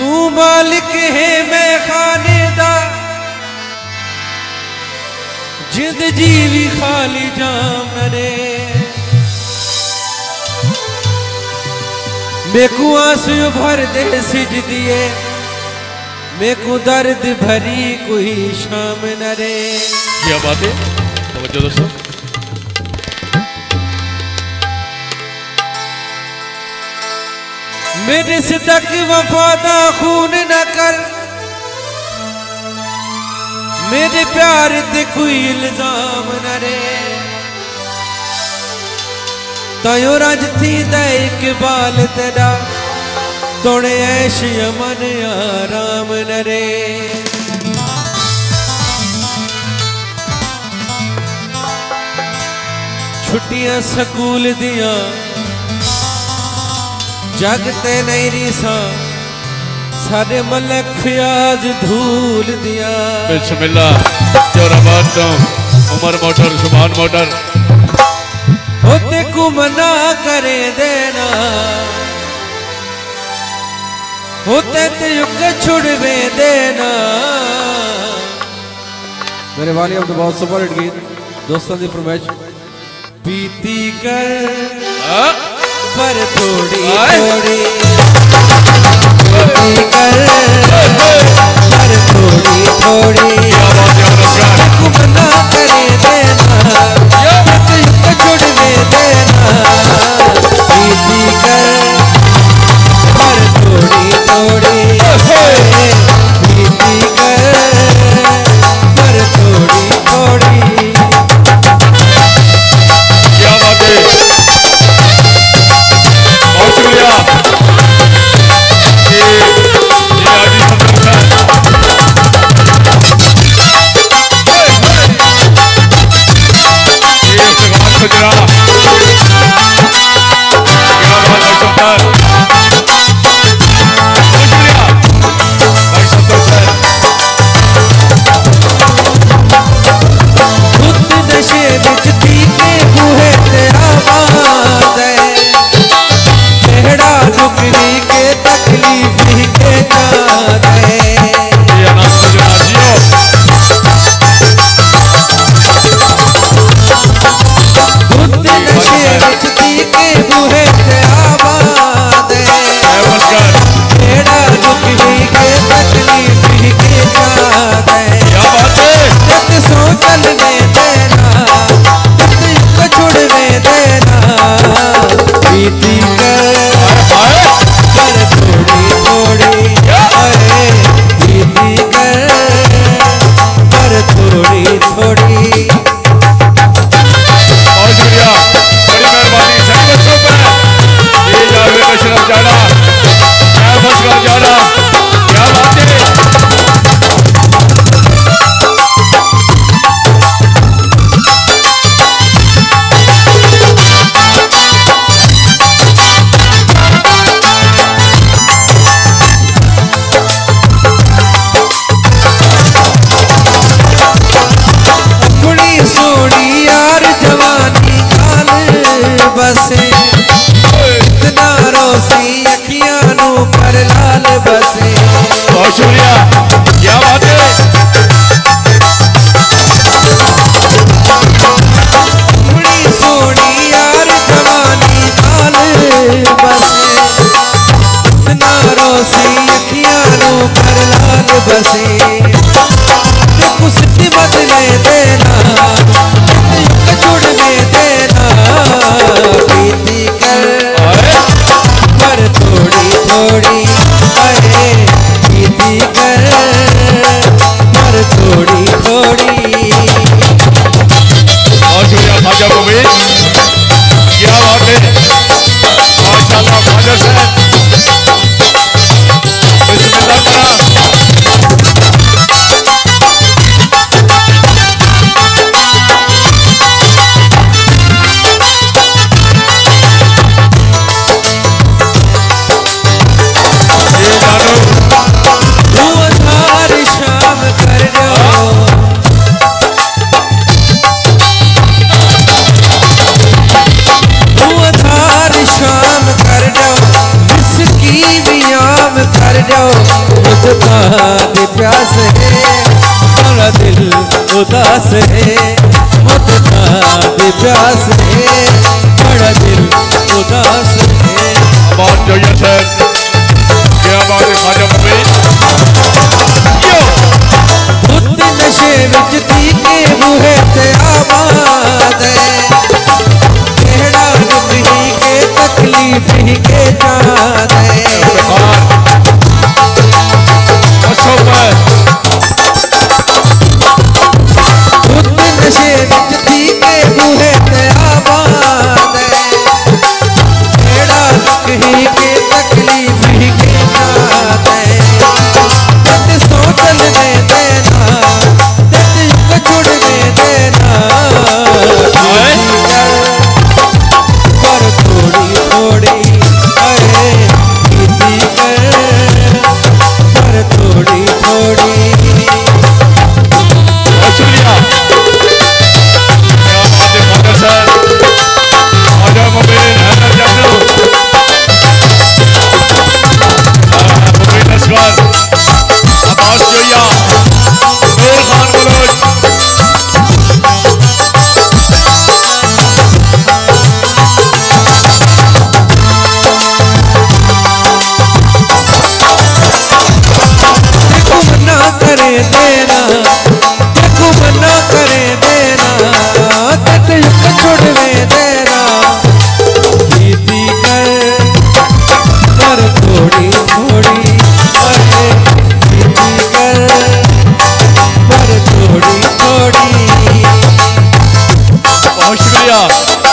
तू मालिक है मैं खानेदा जिंद जीवी खाली जाम नरे मेकू आंसू भर दे सिज दिए मेकू दर्द भरी कोई शाम नरे। क्या बात है, तवज्जो दोस्तों। मेरे से तक वफादा खून न कर मेरे प्यार ते कोई इल्जाम न रे तायो रज थी दा इकबाल तेरा तोड़े ऐश यमन आराम न रे। छुट्टियां स्कूल दिया जगते नहीं रिसा सारे मलक फियाज धूल दिया। बिस्मिल्लाह जोराबाद तो उमर मोटर सुभान मोटर होते को मना करे देना होते ते युग छुड़वे देना। मेरे वाली अब तो बहुत सुपर हिट गीत दोस्तों की फरमाइश पीती कर पर थोड़ी थोड़ी पीती कर पर थोड़ी थोड़ी मना करे देना छुड़वे देना पीती कर पर थोड़ी थोड़ी पीती कर पर थोड़ी थोड़ी। क्या बात है, बहुत शुक्रिया। ये आदि दी प्यास है, बड़ा दिल उदास है, मुद्दा दी प्यास है, बड़ा दिल उदास है। बात जो ये सर क्या बात है खाजा मम्मी बुद्ध नशे विच दी के बूहे ते आबाद है, केड़ा नहीं के तकलीफ ही के जाद है। बुद्ध नशे विच दी के बूहे ते आबाद है, केड़ा नहीं के तकलीफ ही के जाद है। तत सो चलने देना, तत युग जुड़ने देना, पर थोड़ी थोड़ी अरे बीती कर, पर थोड़ी थोड़ी। शुक्रिया क्या बात है खाजा सर खाजा मम्मी हैदर जानो मम्मी नमस्कार आवाज जोया नूर खान बलोच देखो मना करे देना, देखो मना करे देना, तत युग छोड़वे देना, बीती कर पर थोड़ी थोड़ी अरे बीती कर पर थोड़ी थोड़ी। बहुत शुक्रिया